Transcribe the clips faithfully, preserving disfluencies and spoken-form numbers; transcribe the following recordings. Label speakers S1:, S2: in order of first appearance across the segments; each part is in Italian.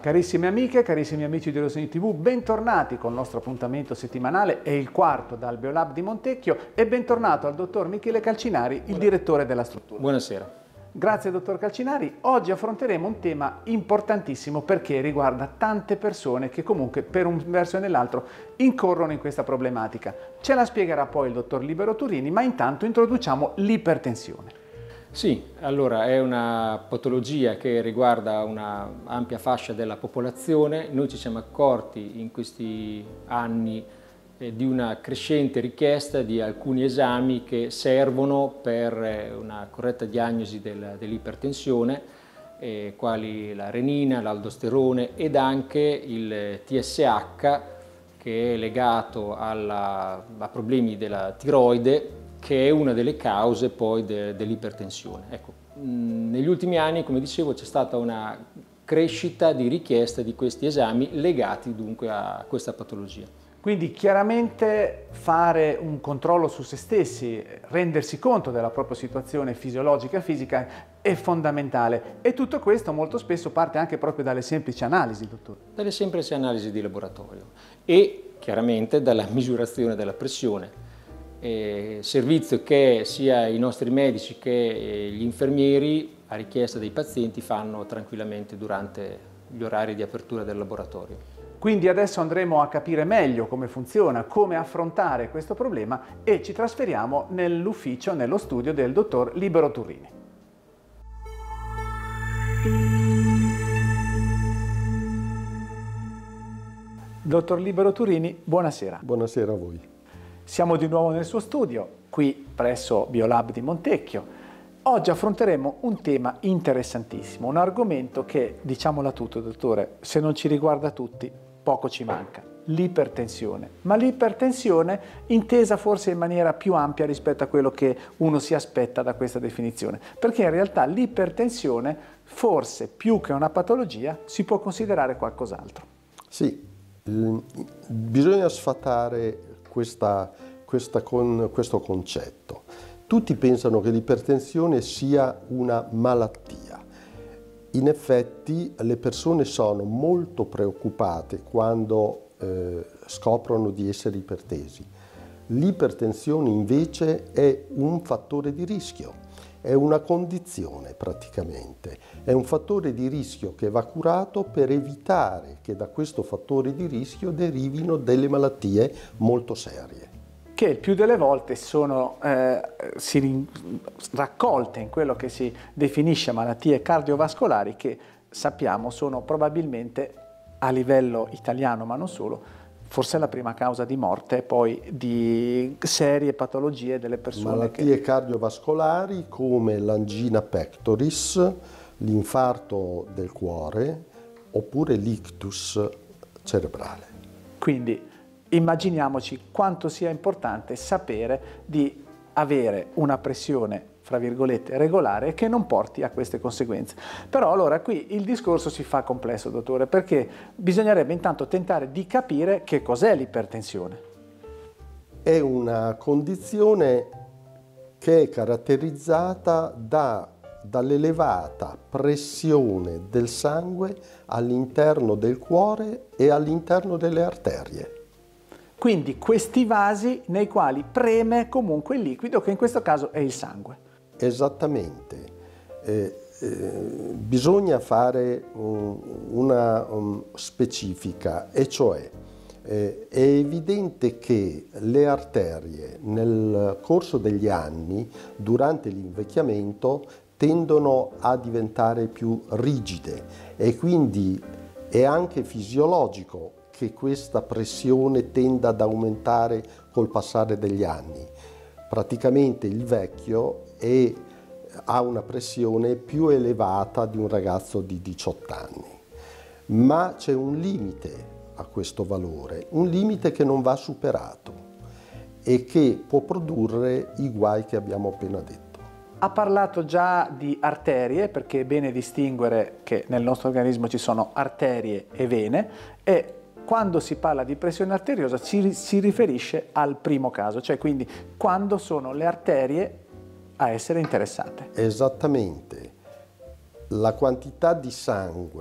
S1: Carissime amiche, carissimi amici di Rossini tivù, bentornati con il nostro appuntamento settimanale, è il quarto dal Biolab di Montecchio, e bentornato al dottor Michele Calcinari, il direttore della struttura.
S2: Buonasera.
S1: Grazie dottor Calcinari. Oggi affronteremo un tema importantissimo perché riguarda tante persone che comunque per un verso e nell'altro incorrono in questa problematica. Ce la spiegherà poi il dottor Libero Turini, ma intanto introduciamo l'ipertensione.
S2: Sì, allora è una patologia che riguarda una ampia fascia della popolazione. Noi ci siamo accorti in questi anni eh, di una crescente richiesta di alcuni esami che servono per eh, una corretta diagnosi del, dell'ipertensione, eh, quali la renina, l'aldosterone ed anche il T S H, che è legato alla, a problemi della tiroide, che è una delle cause poi de, dell'ipertensione. Ecco, mh, negli ultimi anni, come dicevo, c'è stata una crescita di richiesta di questi esami legati dunque a questa patologia.
S1: Quindi chiaramente fare un controllo su se stessi, rendersi conto della propria situazione fisiologica e fisica è fondamentale, e tutto questo molto spesso parte anche proprio dalle semplici analisi, dottore.
S2: Dalle semplici analisi di laboratorio e chiaramente dalla misurazione della pressione. Eh, servizio che sia i nostri medici che eh, gli infermieri, a richiesta dei pazienti, fanno tranquillamente durante gli orari di apertura del laboratorio.
S1: Quindi adesso andremo a capire meglio come funziona, come affrontare questo problema, e ci trasferiamo nell'ufficio, nello studio del dottor Libero Turini. Dottor Libero Turini, buonasera.
S3: Buonasera a voi.
S1: Siamo di nuovo nel suo studio, qui presso Biolab di Montecchio. Oggi affronteremo un tema interessantissimo, un argomento che, diciamola tutto dottore, se non ci riguarda tutti, poco ci manca: l'ipertensione. Ma l'ipertensione intesa forse in maniera più ampia rispetto a quello che uno si aspetta da questa definizione, perché in realtà l'ipertensione, forse più che una patologia, si può considerare qualcos'altro.
S3: Sì, bisogna sfatare Questa, questa con, questo concetto. Tutti pensano che l'ipertensione sia una malattia. In effetti le persone sono molto preoccupate quando eh, scoprono di essere ipertesi. L'ipertensione invece è un fattore di rischio, è una condizione praticamente, è un fattore di rischio che va curato per evitare che da questo fattore di rischio derivino delle malattie molto serie.
S1: Che il più delle volte sono eh, si raccolte in quello che si definisce malattie cardiovascolari, che sappiamo sono probabilmente a livello italiano, ma non solo, forse la prima causa di morte poi di serie patologie delle persone.
S3: Malattie
S1: che...
S3: cardiovascolari come l'angina pectoris, l'infarto del cuore oppure l'ictus cerebrale.
S1: Quindi immaginiamoci quanto sia importante sapere di avere una pressione, fra virgolette, regolare, che non porti a queste conseguenze. Però allora qui il discorso si fa complesso, dottore, perché bisognerebbe intanto tentare di capire che cos'è l'ipertensione.
S3: È una condizione che è caratterizzata da, dall'elevata pressione del sangue all'interno del cuore e all'interno delle arterie.
S1: Quindi questi vasi nei quali preme comunque il liquido, che in questo caso è il sangue.
S3: Esattamente. Eh, eh, bisogna fare um, una um, specifica, e cioè eh, è evidente che le arterie nel corso degli anni, durante l'invecchiamento, tendono a diventare più rigide, e quindi è anche fisiologico che questa pressione tenda ad aumentare col passare degli anni. Praticamente il vecchio è, ha una pressione più elevata di un ragazzo di diciotto anni. Ma c'è un limite a questo valore, un limite che non va superato e che può produrre i guai che abbiamo appena detto.
S1: Ha parlato già di arterie, perché è bene distinguere che nel nostro organismo ci sono arterie e vene, e quando si parla di pressione arteriosa ci si riferisce al primo caso, cioè quindi quando sono le arterie a essere interessate.
S3: Esattamente. La quantità di sangue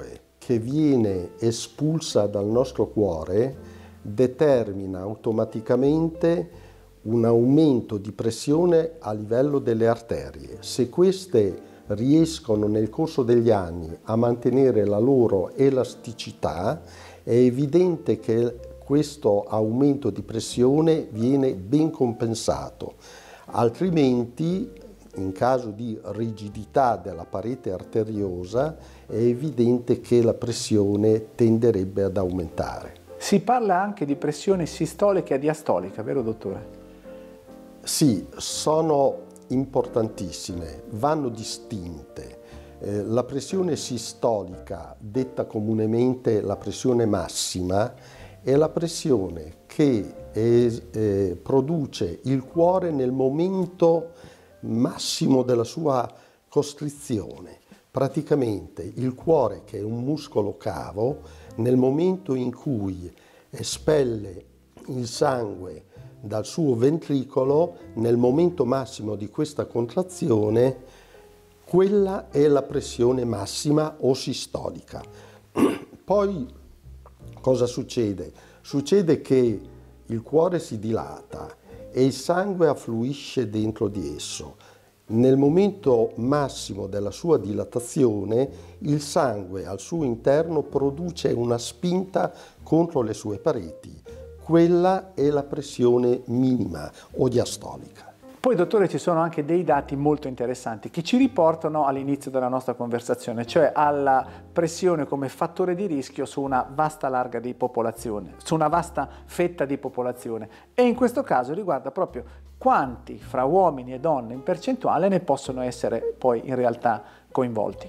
S3: che viene espulsa dal nostro cuore determina automaticamente un aumento di pressione a livello delle arterie. Se queste riescono nel corso degli anni a mantenere la loro elasticità, è evidente che questo aumento di pressione viene ben compensato, altrimenti in caso di rigidità della parete arteriosa è evidente che la pressione tenderebbe ad aumentare.
S1: Si parla anche di pressione sistolica e diastolica, vero dottore?
S3: Sì, sono importantissime, vanno distinte. Eh, la pressione sistolica, detta comunemente la pressione massima, è la pressione che eh, eh, produce il cuore nel momento massimo della sua costrizione. Praticamente il cuore, che è un muscolo cavo, nel momento in cui espelle il sangue dal suo ventricolo, nel momento massimo di questa contrazione, quella è la pressione massima o sistolica. Poi cosa succede? Succede che il cuore si dilata e il sangue affluisce dentro di esso. Nel momento massimo della sua dilatazione, il sangue al suo interno produce una spinta contro le sue pareti. Quella è la pressione minima o diastolica.
S1: Poi, dottore, ci sono anche dei dati molto interessanti che ci riportano all'inizio della nostra conversazione, cioè alla pressione come fattore di rischio su una vasta larga di popolazione, su una vasta fetta di popolazione. E in questo caso riguarda proprio quanti fra uomini e donne in percentuale ne possono essere poi in realtà coinvolti.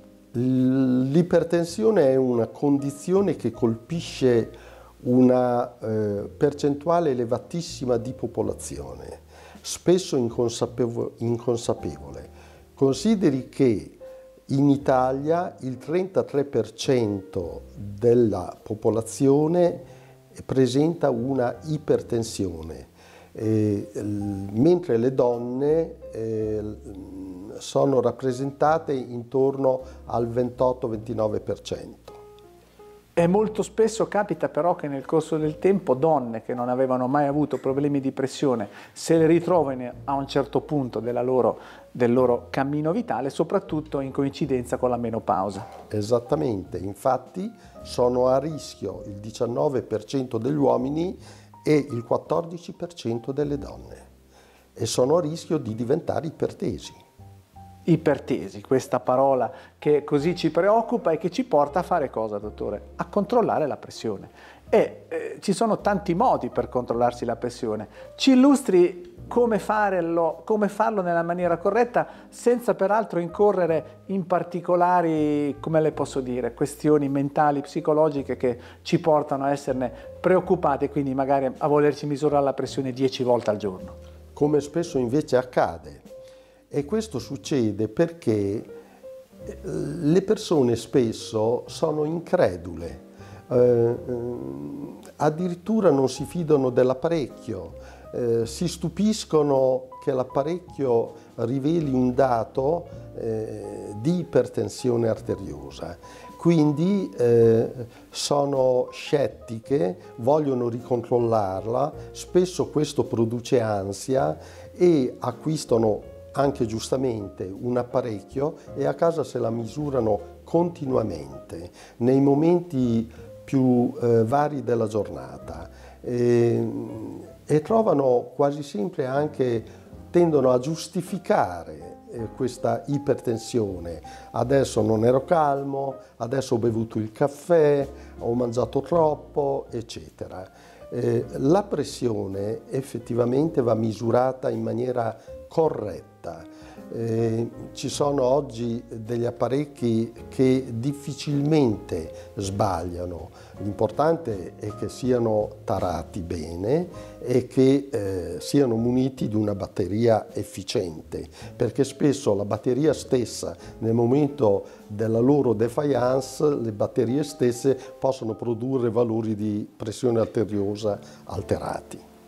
S3: L'ipertensione è una condizione che colpisce una eh, percentuale elevatissima di popolazione, spesso inconsapevole, inconsapevole. Consideri che in Italia il trentatré per cento della popolazione presenta una ipertensione, eh, mentre le donne eh, sono rappresentate intorno al ventotto ventinove per cento.
S1: E molto spesso capita però che nel corso del tempo donne che non avevano mai avuto problemi di pressione se le ritrovano a un certo punto della loro, del loro cammino vitale, soprattutto in coincidenza con la menopausa.
S3: Esattamente, infatti sono a rischio il diciannove per cento degli uomini e il quattordici per cento delle donne, e sono a rischio di diventare ipertesi.
S1: Ipertesi, questa parola che così ci preoccupa e che ci porta a fare cosa, dottore? A controllare la pressione. E eh, ci sono tanti modi per controllarsi la pressione. Ci illustri come farlo, come farlo nella maniera corretta, senza peraltro incorrere in particolari, come le posso dire, questioni mentali, psicologiche che ci portano a esserne preoccupati e quindi magari a volerci misurare la pressione dieci volte al giorno.
S3: Come spesso invece accade. E questo succede perché le persone spesso sono incredule, eh, addirittura non si fidano dell'apparecchio, eh, si stupiscono che l'apparecchio riveli un dato eh, di ipertensione arteriosa. Quindi eh, sono scettiche, vogliono ricontrollarla, spesso questo produce ansia e acquistano anche giustamente un apparecchio e a casa se la misurano continuamente nei momenti più eh, vari della giornata e, e trovano quasi sempre anche, tendono a giustificare eh, questa ipertensione. Adesso non ero calmo, adesso ho bevuto il caffè, ho mangiato troppo, eccetera. Eh, la pressione effettivamente va misurata in maniera corretta. Eh, ci sono oggi degli apparecchi che difficilmente sbagliano. L'importante è che siano tarati bene e che eh, siano muniti di una batteria efficiente, perché spesso la batteria stessa, nel momento della loro defiance, le batterie stesse possono produrre valori di pressione arteriosa alterati.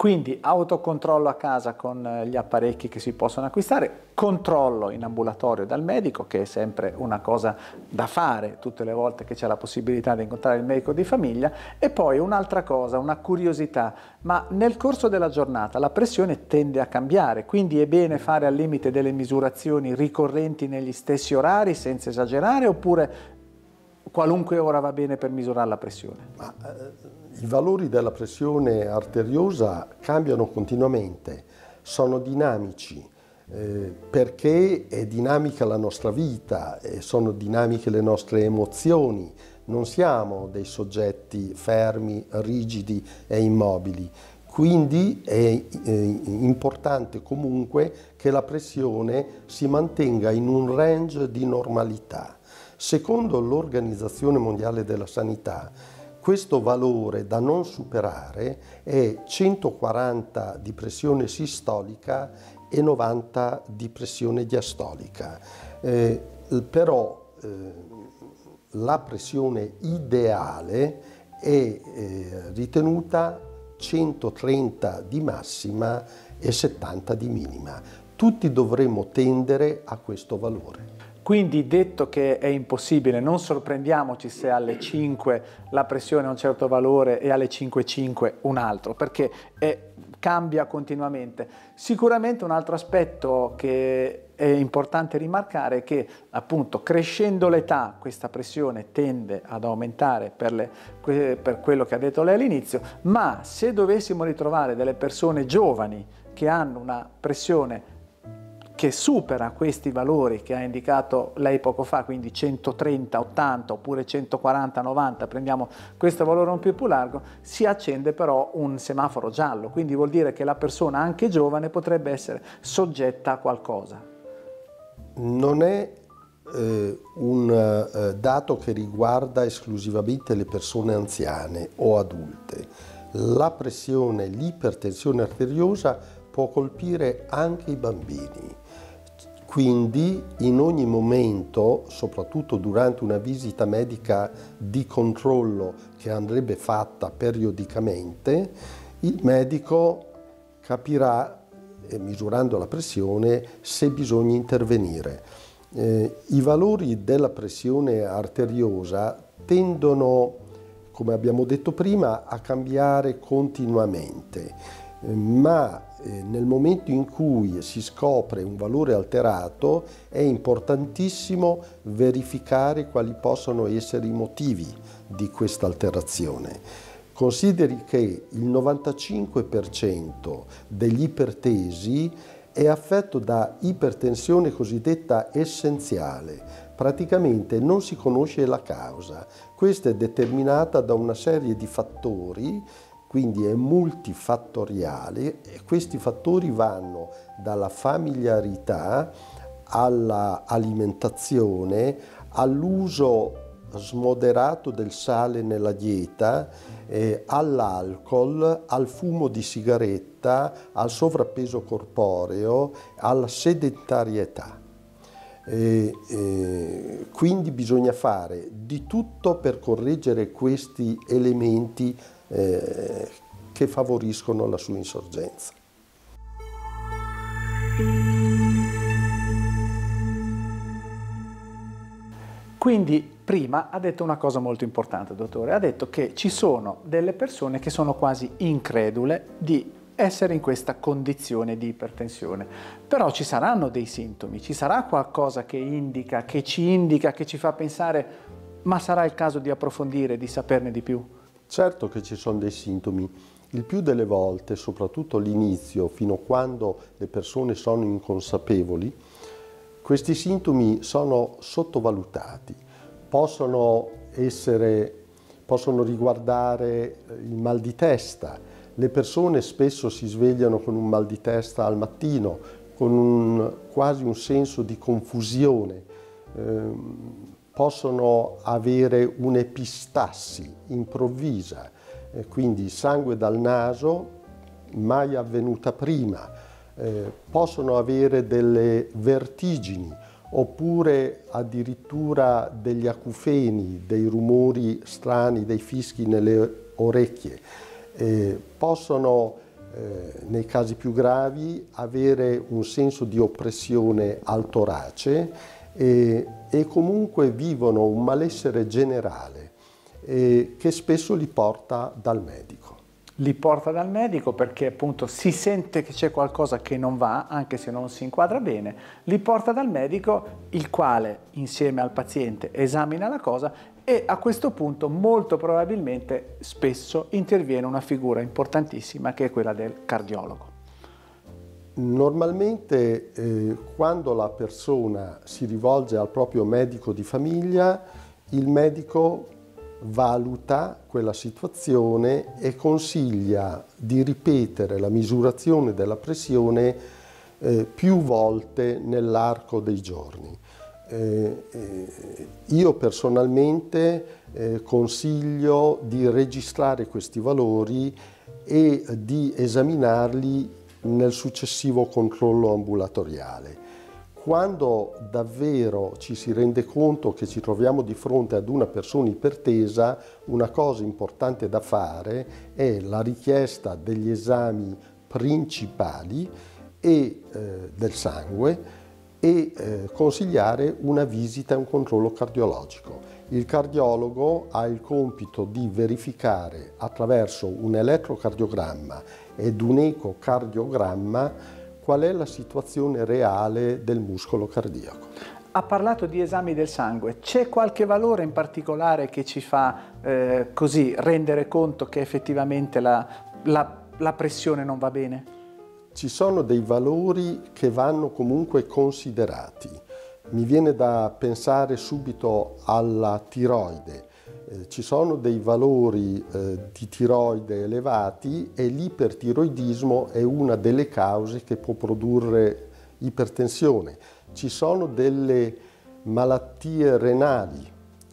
S1: Quindi autocontrollo a casa con gli apparecchi che si possono acquistare, controllo in ambulatorio dal medico, che è sempre una cosa da fare tutte le volte che c'è la possibilità di incontrare il medico di famiglia, e poi un'altra cosa, una curiosità, ma nel corso della giornata la pressione tende a cambiare, quindi è bene fare al limite delle misurazioni ricorrenti negli stessi orari senza esagerare, oppure qualunque ora va bene per misurare la pressione?
S3: Ma, eh, i valori della pressione arteriosa cambiano continuamente, sono dinamici, eh, perché è dinamica la nostra vita, e sono dinamiche le nostre emozioni, non siamo dei soggetti fermi, rigidi e immobili. Quindi è eh, importante comunque che la pressione si mantenga in un range di normalità. Secondo l'Organizzazione Mondiale della Sanità, questo valore da non superare è centoquaranta di pressione sistolica e novanta di pressione diastolica. Eh, però eh, la pressione ideale è eh, ritenuta centotrenta di massima e settanta di minima. Tutti dovremmo tendere a questo valore.
S1: Quindi, detto che è impossibile, non sorprendiamoci se alle cinque la pressione ha un certo valore e alle cinque e cinque un altro, perché è, cambia continuamente. Sicuramente un altro aspetto che è importante rimarcare è che, appunto, crescendo l'età questa pressione tende ad aumentare per, le, per quello che ha detto lei all'inizio, ma se dovessimo ritrovare delle persone giovani che hanno una pressione che supera questi valori che ha indicato lei poco fa, quindi centotrenta ottanta oppure centoquaranta novanta, prendiamo questo valore un po' più largo, si accende però un semaforo giallo, quindi vuol dire che la persona anche giovane potrebbe essere soggetta a qualcosa.
S3: Non è eh, un eh, dato che riguarda esclusivamente le persone anziane o adulte. La pressione, l'ipertensione arteriosa può colpire anche i bambini. Quindi in ogni momento, soprattutto durante una visita medica di controllo che andrebbe fatta periodicamente, il medico capirà, eh, misurando la pressione, se bisogna intervenire. Eh, I valori della pressione arteriosa tendono, come abbiamo detto prima, a cambiare continuamente, eh, ma nel momento in cui si scopre un valore alterato è importantissimo verificare quali possono essere i motivi di questa alterazione. Consideri che il novantacinque per cento degli ipertesi è affetto da ipertensione cosiddetta essenziale. Praticamente non si conosce la causa. Questa è determinata da una serie di fattori, quindi è multifattoriale, e questi fattori vanno dalla familiarità all'alimentazione, all'uso smoderato del sale nella dieta, eh, all'alcol, al fumo di sigaretta, al sovrappeso corporeo, alla sedentarietà. E, e, quindi bisogna fare di tutto per correggere questi elementi Eh, che favoriscono la sua insorgenza.
S1: Quindi prima ha detto una cosa molto importante, dottore, ha detto che ci sono delle persone che sono quasi incredule di essere in questa condizione di ipertensione, però ci saranno dei sintomi, ci sarà qualcosa che indica, che ci indica, che ci fa pensare, ma sarà il caso di approfondire, di saperne di più?
S3: Certo che ci sono dei sintomi. Il più delle volte, soprattutto all'inizio, fino a quando le persone sono inconsapevoli, questi sintomi sono sottovalutati. Possono essere, possono riguardare il mal di testa. Le persone spesso si svegliano con un mal di testa al mattino, con un, quasi un senso di confusione. Eh, possono avere un'epistassi improvvisa, eh, quindi sangue dal naso, mai avvenuta prima, eh, possono avere delle vertigini oppure addirittura degli acufeni, dei rumori strani, dei fischi nelle orecchie, eh, possono eh, nei casi più gravi avere un senso di oppressione al torace e, e comunque vivono un malessere generale eh, che spesso li porta dal medico.
S1: Li porta dal medico perché appunto si sente che c'è qualcosa che non va, anche se non si inquadra bene, li porta dal medico, il quale insieme al paziente esamina la cosa e a questo punto molto probabilmente spesso interviene una figura importantissima che è quella del cardiologo.
S3: Normalmente eh, quando la persona si rivolge al proprio medico di famiglia, il medico valuta quella situazione e consiglia di ripetere la misurazione della pressione eh, più volte nell'arco dei giorni. Eh, eh, io personalmente eh, consiglio di registrare questi valori e di esaminarli nel successivo controllo ambulatoriale. Quando davvero ci si rende conto che ci troviamo di fronte ad una persona ipertesa, una cosa importante da fare è la richiesta degli esami principali e eh, del sangue e eh, consigliare una visita e un controllo cardiologico. Il cardiologo ha il compito di verificare attraverso un elettrocardiogramma ed un ecocardiogramma qual è la situazione reale del muscolo cardiaco.
S1: Ha parlato di esami del sangue, c'è qualche valore in particolare che ci fa eh, così rendere conto che effettivamente la, la, la pressione non va bene?
S3: Ci sono dei valori che vanno comunque considerati. Mi viene da pensare subito alla tiroide. Eh, ci sono dei valori eh, di tiroide elevati e l'ipertiroidismo è una delle cause che può produrre ipertensione. Ci sono delle malattie renali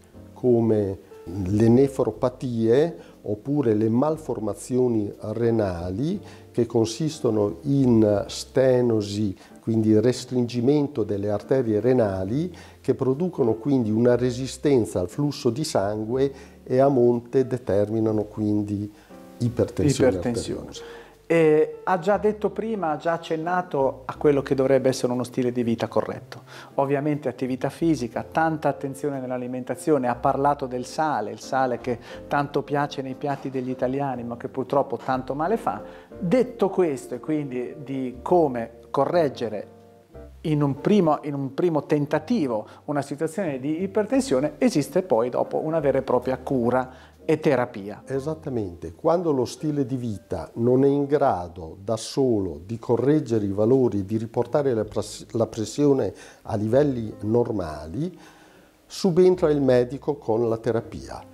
S3: come le nefropatie oppure le malformazioni renali che consistono in stenosi, quindi restringimento delle arterie renali, che producono quindi una resistenza al flusso di sangue e a monte determinano quindi ipertensione,
S1: ipertensione.
S3: arteriosa.
S1: E ha già detto prima, ha già accennato a quello che dovrebbe essere uno stile di vita corretto. Ovviamente attività fisica, tanta attenzione nell'alimentazione, ha parlato del sale, il sale che tanto piace nei piatti degli italiani ma che purtroppo tanto male fa. Detto questo e quindi di come correggere in un primo, in un primo tentativo una situazione di ipertensione, esiste poi dopo una vera e propria cura e terapia.
S3: Esattamente, quando lo stile di vita non è in grado da solo di correggere i valori, di riportare la pressione a livelli normali, subentra il medico con la terapia.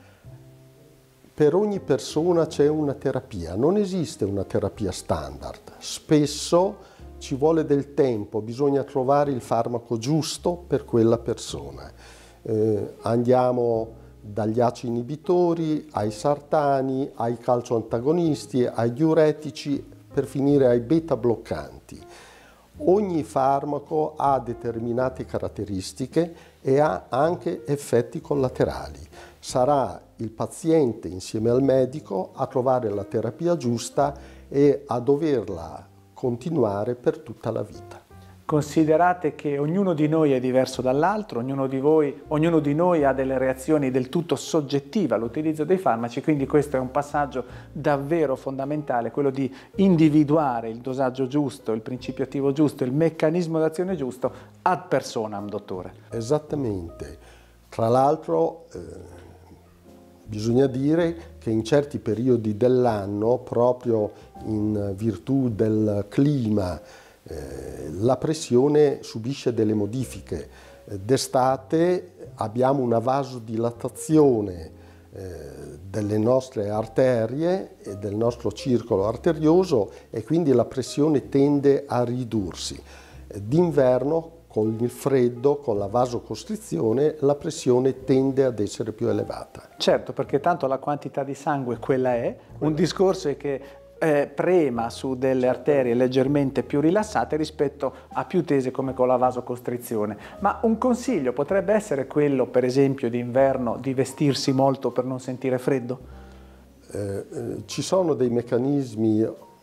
S3: Per ogni persona c'è una terapia, non esiste una terapia standard. Spesso ci vuole del tempo, bisogna trovare il farmaco giusto per quella persona. Eh, andiamo dagli A C E inibitori, ai sartani, ai calcioantagonisti, ai diuretici, per finire ai beta bloccanti. Ogni farmaco ha determinate caratteristiche e ha anche effetti collaterali. Sarà il paziente insieme al medico a trovare la terapia giusta e a doverla continuare per tutta la vita.
S1: Considerate che ognuno di noi è diverso dall'altro, ognuno di voi, ognuno di noi ha delle reazioni del tutto soggettive all'utilizzo dei farmaci, quindi questo è un passaggio davvero fondamentale, quello di individuare il dosaggio giusto, il principio attivo giusto, il meccanismo d'azione giusto ad personam, dottore.
S3: Esattamente. Tra l'altro eh, bisogna dire che in certi periodi dell'anno, proprio in virtù del clima, la pressione subisce delle modifiche. D'estate abbiamo una vasodilatazione delle nostre arterie e del nostro circolo arterioso e quindi la pressione tende a ridursi. D'inverno, con il freddo, con la vasocostrizione, la pressione tende ad essere più elevata.
S1: Certo, perché tanto la quantità di sangue quella è, un discorso è che Eh, prema su delle arterie leggermente più rilassate rispetto a più tese come con la vasocostrizione. Ma un consiglio potrebbe essere quello, per esempio, d'inverno, di vestirsi molto per non sentire freddo?
S3: Eh, eh, ci sono dei meccanismi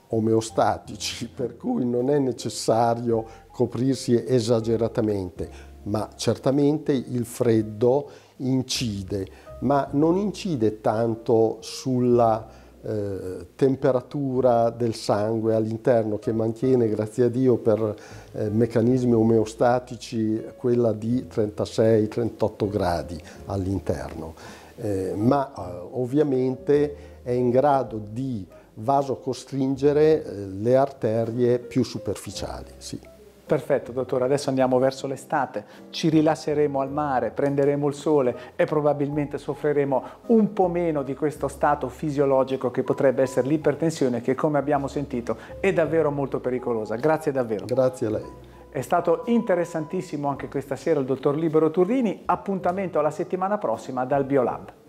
S3: omeostatici, per cui non è necessario coprirsi esageratamente, ma certamente il freddo incide, ma non incide tanto sulla eh, temperatura del sangue all'interno, che mantiene, grazie a Dio, per eh, meccanismi omeostatici quella di trentasei trentotto gradi all'interno, eh, ma eh, ovviamente è in grado di vasocostringere eh, le arterie più superficiali. Sì.
S1: Perfetto, dottore, adesso andiamo verso l'estate, ci rilasseremo al mare, prenderemo il sole e probabilmente soffriremo un po' meno di questo stato fisiologico che potrebbe essere l'ipertensione, che, come abbiamo sentito, è davvero molto pericolosa. Grazie davvero.
S3: Grazie a lei.
S1: È stato interessantissimo anche questa sera il dottor Libero Turrini. Appuntamento alla settimana prossima dal Biolab.